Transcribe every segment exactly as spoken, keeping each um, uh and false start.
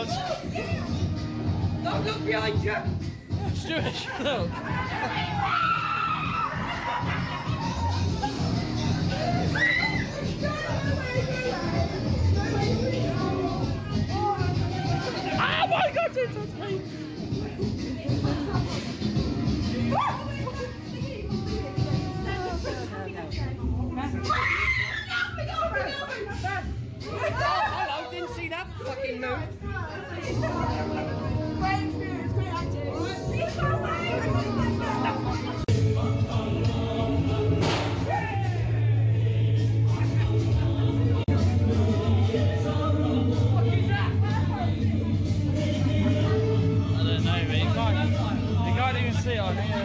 god! Don't look behind you! Stuart, shut up! Oh my god, it's on me! Hello, didn't see that fucking move. Great experience, great acting. I don't know, but you can't, you can't even see it on here.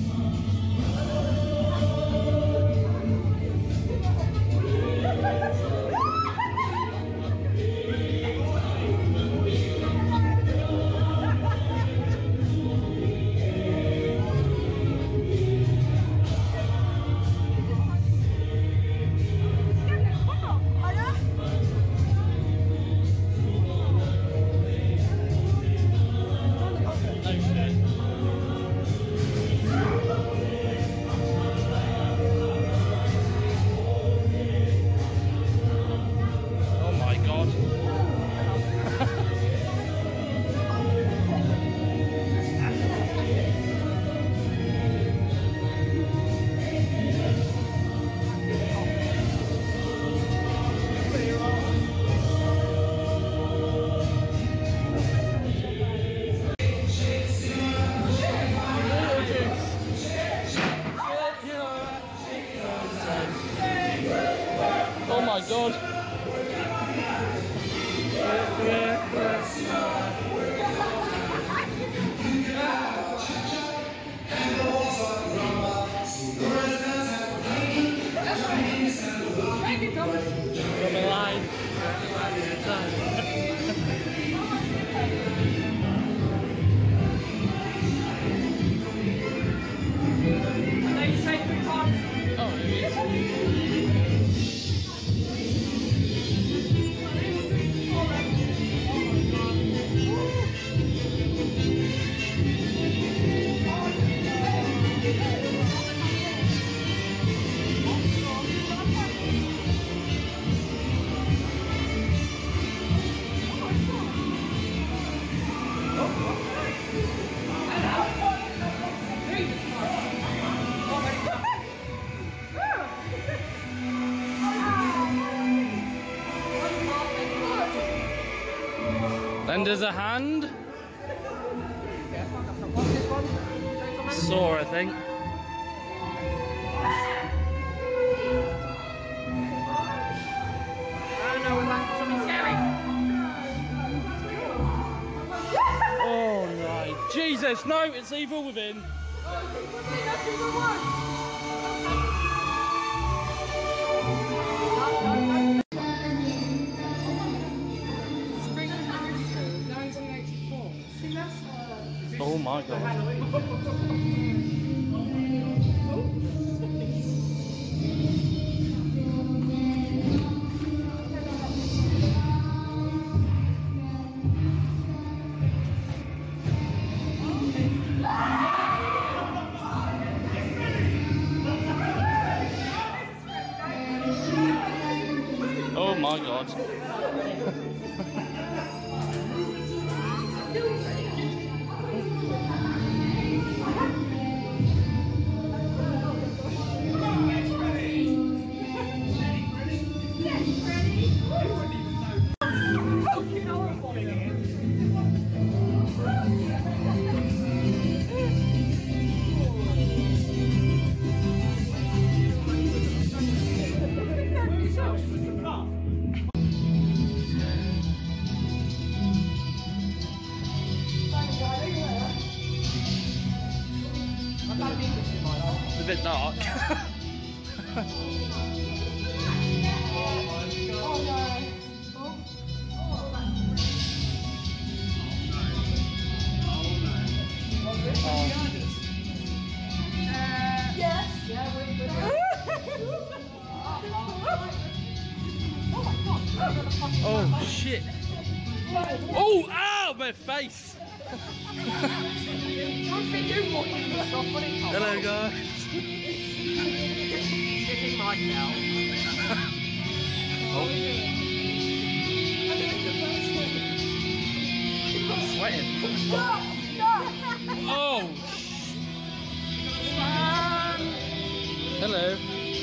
Oh my god. From a line. They say three times. Oh, it Lend us a hand. Sore, I think. Oh no, Jesus, no, it's evil within. Oh my god. Oh my god. It's a bit dark. Oh shit. Oh, ow, my face! Hello, guys. Shitting myself. Oh. I'm sweating. Oh! Hello.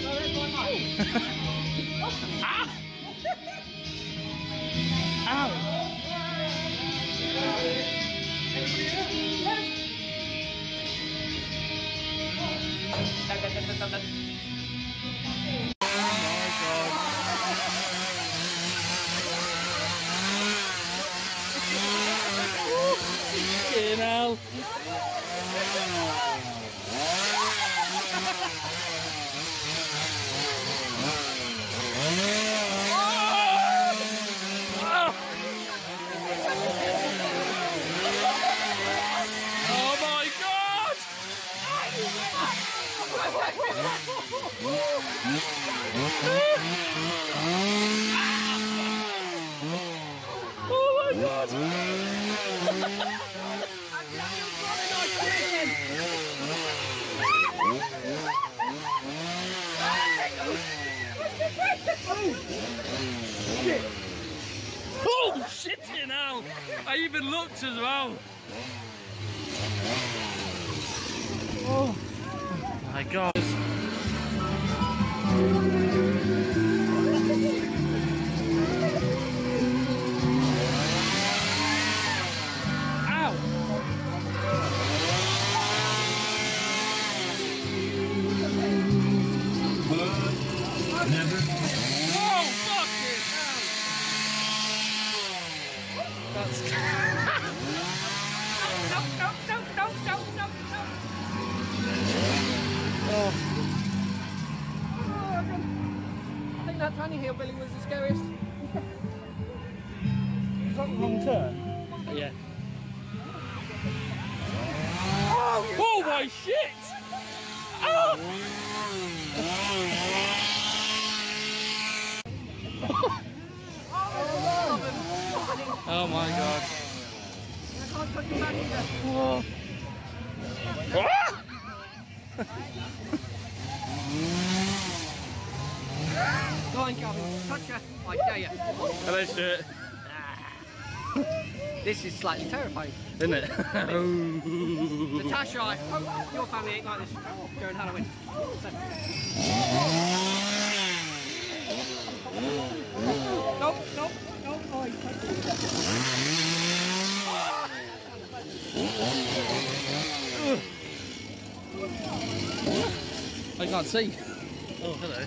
Ah! Ow! Fucking hell. Oh my God! Oh my God! Oh shit, you know! I even looked as well. Oh my God. Ow! Oh, fucking hell! That's... No, no, no, no, no, no, no. Oh. I think that tiny hillbilly was the scariest. Is that the wrong turn? Yeah. Oh, Oh my shit! Oh! Oh my God. I can't touch him back either. Oh. Ah! Go on, Calvin. Touch her. I dare you. Hello, Stuart. This is slightly terrifying. Isn't it? Natasha, I hope your family ain't like this during Halloween. Nope, nope, nope. Oh, you touched I can't see. Oh, hello.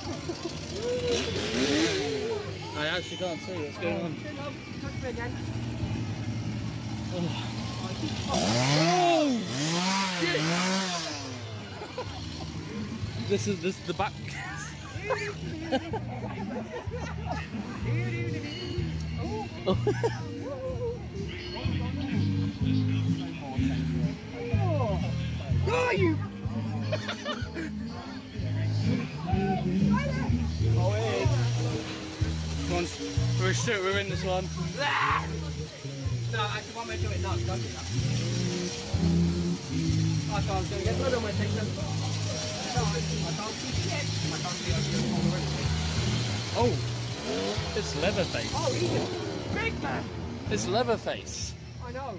I actually can't see what's going on. Touch me again. Oh, shit! This is this is the back. Oh. Oh, you! Oh, hey. Come on, we're shit, we're in this one. No, actually, one way to it, no, don't do that. I can't do it. Get rid of my thing then. I can't see shit. I can't see over. Oh, it's Leatherface. Oh, he's a big man. It's Leatherface. I know.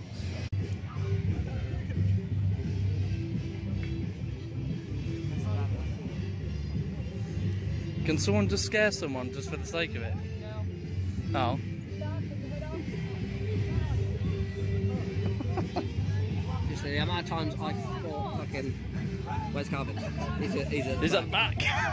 Can someone just scare someone just for the sake of it? No. Oh. Just the amount of times I thought fucking. Where's Calvin? He's a. He's a. Is that back?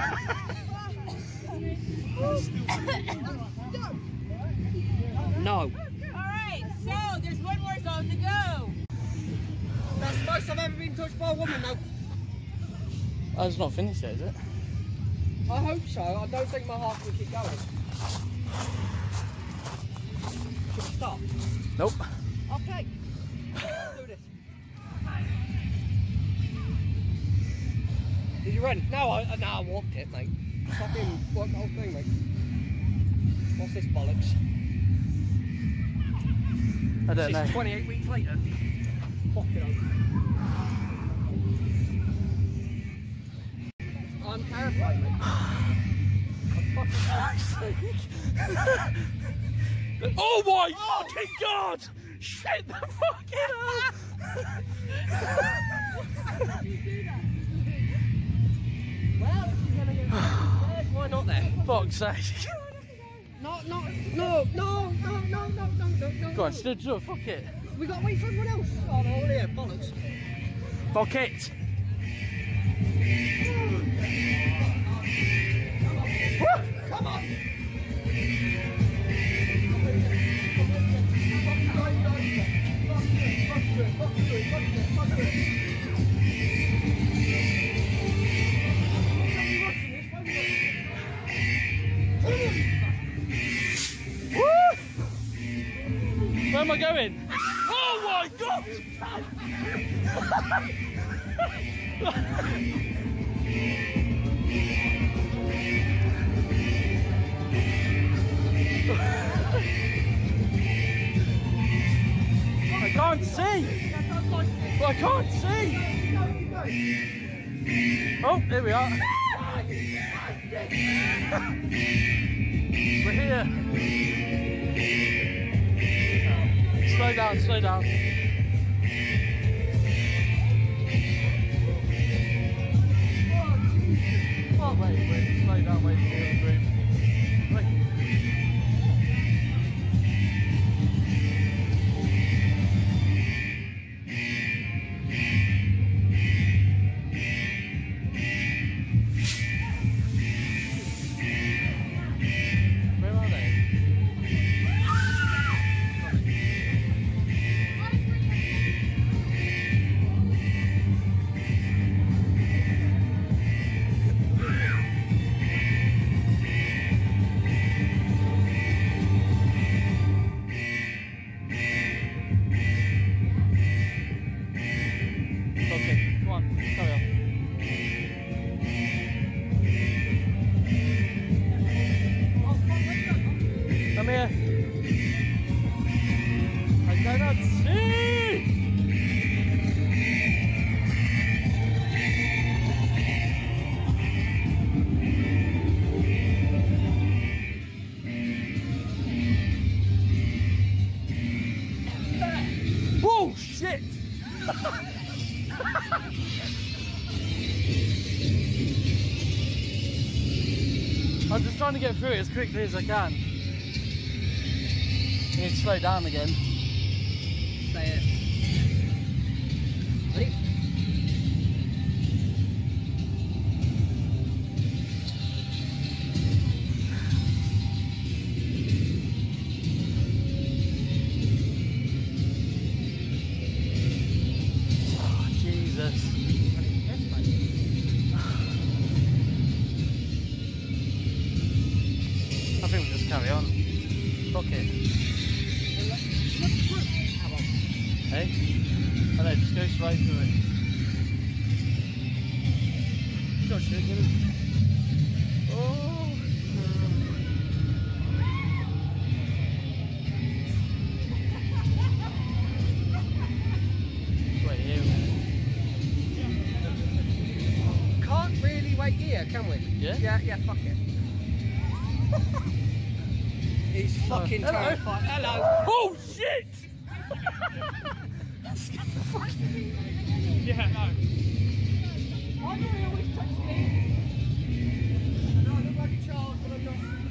No. Alright, so there's one more zone to go. That's the most I've ever been touched by a woman, though. Oh, it's not finished yet, is it? I hope so. I don't think my heart will keep going. Should we stop? Nope. Okay. Let's do this. Did you run? No, I, no, I walked it, mate. Fucking walked the whole thing, mate. What's this bollocks? I don't know. twenty-eight weeks later. Fucking hell. I'm terrified, mate. I'm fucking terrified. Oh my oh. fucking god! Shit the fucking hell! Well, if you're gonna get scared, why not then? Fuck's sake. No, no, no, no, no, no, no, no, no, no. Go on, stood up, fuck it. We got to wait for everyone else. Oh no, yeah, bollocks. Fuck it. Come on! Where am I going? Oh my god! I can't see! I can't see! Oh, here we are. We're here. Slow down, slow down. Oh, wait, wait, slow down, wait for the other group. Wait. Where are they? Come here. I cannot see. Oh shit! I'm just trying to get through it as quickly as I can. You need to slow down again. Stay here. Ready? Oh, Jesus. I think we'll just carry on. Fuck it. Hey? I know, just go straight through it. Go shit, get it. Oh! Wait here. Can't really wait here, can we? Yeah? Yeah, yeah, fuck it. He's fucking hello. terrified. Hello! Oh shit! Yeah, no. Why do they always touch me? I know I look like a child, but I'm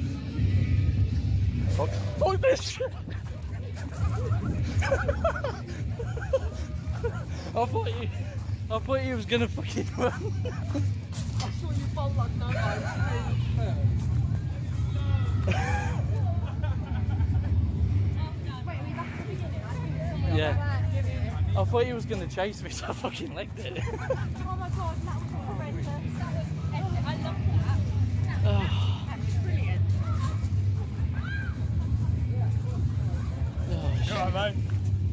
not. Fuck, fuck this shit! I thought you, I thought you was gonna fucking run. I saw you fall like no, I Yeah. I thought he was going to chase me, so I fucking legged it. Oh my god, that was horrendous. That was epic. I love that. Oh. That was brilliant. Oh, shit. All right, mate.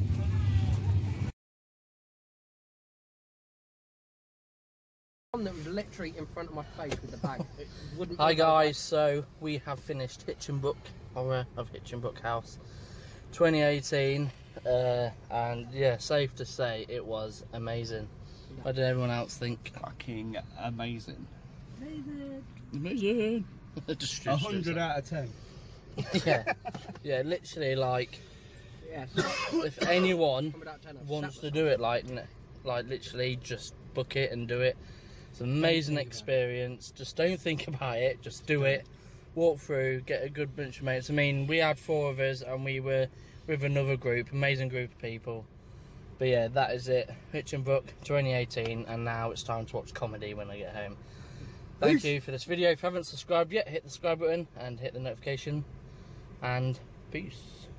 One that was literally in front of my face with the bag. It wouldn't. Hi guys, so we have finished Hitchingbrook, horror of Hitchingbrook House. twenty eighteen, uh, and yeah, safe to say it was amazing. What did everyone else think? Fucking amazing. Amazing. Amazing. Just A hundred out of ten. Yeah, yeah, literally, like, Yes. if anyone wants to do it, like, n- like literally, just book it and do it. It's an amazing experience. Just don't think about it. Just do it. Walk through, get a good bunch of mates. I mean, we had four of us, and we were with another group, amazing group of people. But yeah, that is it. Hitchingbrook twenty eighteen, and now it's time to watch comedy when I get home. Thank Peace. you for this video. If you haven't subscribed yet, hit the subscribe button and hit the notification. And peace.